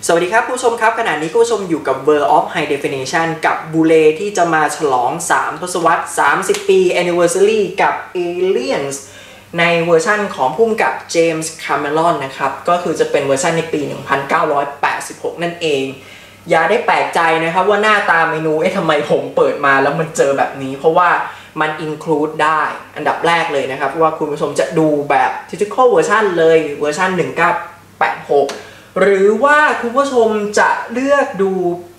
สวัสดีครับผู้ชมครับขณะนี้ผู้ชมอยู่กับ World of High Definition กับบูเลที่จะมาฉลอง3ทศวรรษ30 ปี Anniversary กับ Aliens ในเวอร์ชั่นของผู้กำกับเจมส์คาเมรอนนะครับก็คือจะเป็นเวอร์ชันในปี 1986 นั่นเองอย่าได้แปลกใจนะครับว่าหน้าตาเมนูทำไมผมเปิดมาแล้วมันเจอแบบนี้เพราะว่ามัน include ได้อันดับแรกเลยนะครับว่าคุณผู้ชมจะดูแบบ typical version เลยเวอร์ชัน1986หรือว่าคุณผู้ชมจะเลือกดูปี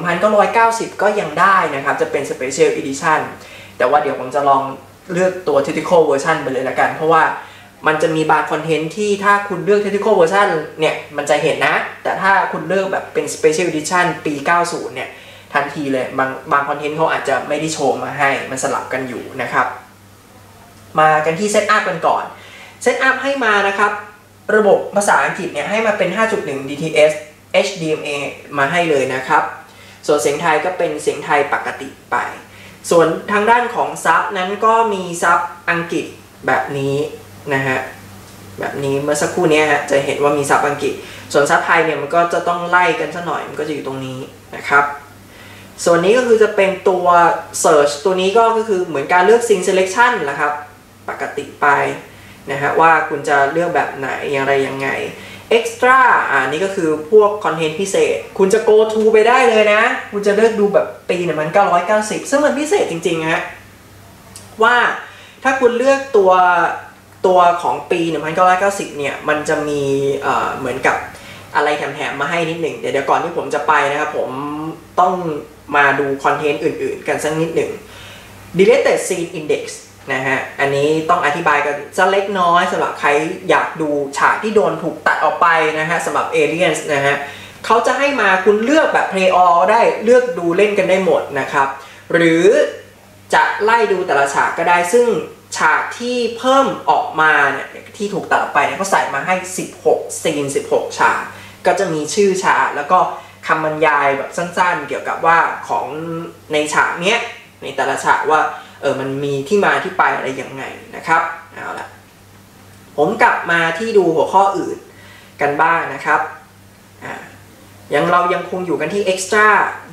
1990 ก็ยังได้นะครับจะเป็น Special Edition แต่ว่าเดี๋ยวผมจะลองเลือกตัว Typical Version ไปเลยละกันเพราะว่ามันจะมีบางคอนเทนต์ที่ถ้าคุณเลือก Typical Version เนี่ยมันจะเห็นนะแต่ถ้าคุณเลือกแบบเป็น Special Edition ปี 90 เนี่ยทันทีเลยบางคอนเทนต์เขาอาจจะไม่ได้โชว์มาให้มันสลับกันอยู่นะครับมากันที่เซตอัพกันก่อนเซตอัพให้มานะครับระบบภาษาอังกฤษเนี่ยให้มาเป็น 5.1 DTS HDMA มาให้เลยนะครับส่วนเสียงไทยก็เป็นเสียงไทยปกติไปส่วนทางด้านของซับนั้นก็มีซับอังกฤษแบบนี้นะฮะแบบนี้เมื่อสักครู่นี้ฮะจะเห็นว่ามีซับอังกฤษส่วนซับไทยเนี่ยมันก็จะต้องไล่กันซะหน่อยมันก็จะอยู่ตรงนี้นะครับส่วนนี้ก็คือจะเป็นตัว Search ตัวนี้ก็คือเหมือนการเลือก Scene Selection แหละครับปกติไปนะฮะว่าคุณจะเลือกแบบไหนอย่างไรยังไง Extra นี่ก็คือพวกคอนเทนต์พิเศษคุณจะ go to ไปได้เลยนะคุณจะเลือกดูแบบปี1990ซึ่งมันพิเศษจริงๆฮะว่าถ้าคุณเลือกตัวของปี1990เนี่ยมันจะมีเหมือนกับอะไรแถมๆมาให้นิดหนึ่งเดี๋ยวก่อนที่ผมจะไปนะครับผมต้องมาดูคอนเทนต์อื่นๆกันสักนิดหนึ่ง Deleted Scene Indexนะฮะอันนี้ต้องอธิบายกันจะเล็กน้อยสำหรับใครอยากดูฉากที่โดนถูกตัดออกไปนะฮะสำหรับ Aliens นะฮะเขาจะให้มาคุณเลือกแบบ Play All ได้เลือกดูเล่นกันได้หมดนะครับหรือจะไล่ดูแต่ละฉากก็ได้ซึ่งฉากที่เพิ่มออกมาเนี่ยที่ถูกตัดออกไปเนี่ยเขาใส่มาให้16ซีน16ฉากก็จะมีชื่อฉากแล้วก็คำบรรยายแบบสั้นๆเกี่ยวกับว่าของในฉากเนี้ยในแต่ละฉากว่ามันมีที่มาที่ไปอะไรยังไงนะครับเอาละผมกลับมาที่ดูหัวข้ออื่นกันบ้างนะครับเรายังคงอยู่กันที่ Extra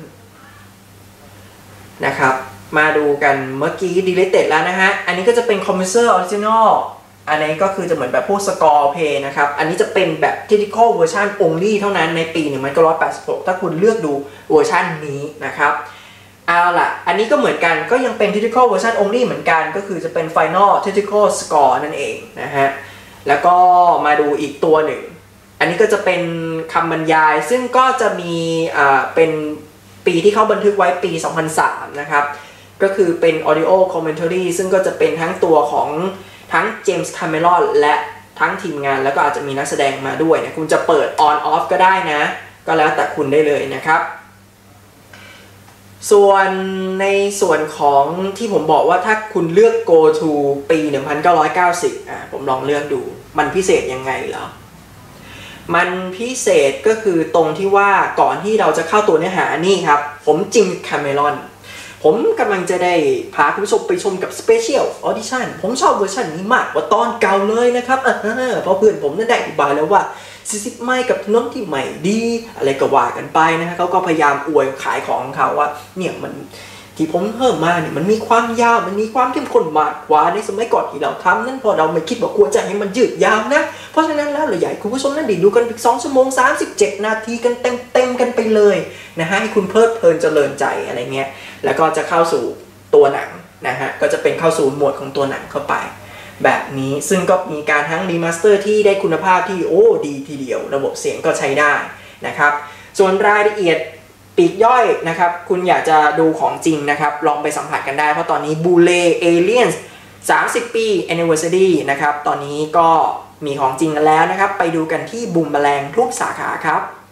นะครับมาดูกันเมื่อกี้ Deleted แล้วนะฮะอันนี้ก็จะเป็น Composer Original อันนี้ก็คือจะเหมือนแบบพวก Score Play นะครับอันนี้จะเป็นแบบ Technical Version Only เท่านั้นในปี 1986ถ้าคุณเลือกดูเวอร์ชันนี้นะครับเอาล่ะอันนี้ก็เหมือนกันก็ยังเป็น Technical Version Only เหมือนกันก็คือจะเป็น Final Technical Score นั่นเองนะฮะแล้วก็มาดูอีกตัวหนึ่งอันนี้ก็จะเป็นคำบรรยายซึ่งก็จะมีเป็นปีที่เขาบันทึกไว้ปี 2003 นะครับก็คือเป็น Audio Commentary ซึ่งก็จะเป็นทั้งตัวของทั้งเจมส์คาเมรอนและทั้งทีมงานแล้วก็อาจจะมีนักแสดงมาด้วยนะคุณจะเปิด on off ก็ได้นะก็แล้วแต่คุณได้เลยนะครับส่วนในส่วนของที่ผมบอกว่าถ้าคุณเลือก go to ปี 1990ผมลองเลือกดูมันพิเศษยังไงเหรอมันพิเศษก็คือตรงที่ว่าก่อนที่เราจะเข้าตัวเนื้อหานี่ครับผมจิมคาเมรอนผมกำลังจะได้พาคุณผู้ชมไปชมกับ Special Audition ผมชอบเวอร์ชันนี้มากกว่าตอนเก่าเลยนะครับเพราะเพื่อนผมนั่นได้อธิบายแล้วว่า40 ไมล์กับถนนที่ใหม่ดีอะไรก็ว่ากันไปนะฮะเขาก็พยายามอวยขายของเขาว่าเนี่ยมันที่ผมเพิ่มมาเนี่ยมันมีความยาวมันมีความเข้มข้นมากกว่าในสมัยก่อนที่เราทำนั่นพอเราไม่คิดว่าควรจะให้มันยืดยาวนะเพราะฉะนั้นแล้วเราอยากให้คุณผู้ชมนั่นดูกันอีก2 ชั่วโมง 37 นาทีกันเต็มกันไปเลยนะฮะให้คุณเพลิดเพลินเจริญใจอะไรเงี้ยแล้วก็จะเข้าสู่ตัวหนังนะฮะก็จะเป็นเข้าสู่หมวดของตัวหนังเข้าไปแบบนี้ซึ่งก็มีการทั้งรีมาสเตอร์ที่ได้คุณภาพที่ดีทีเดียวระบบเสียงก็ใช้ได้นะครับส่วนรายละเอียดปีกย่อยนะครับคุณอยากจะดูของจริงนะครับลองไปสัมผัสกันได้เพราะตอนนี้บูเลเอเลียนส์30 ปี Anniversary นะครับตอนนี้ก็มีของจริงกันแล้วนะครับไปดูกันที่บูมแมลงทุกสาขาครับ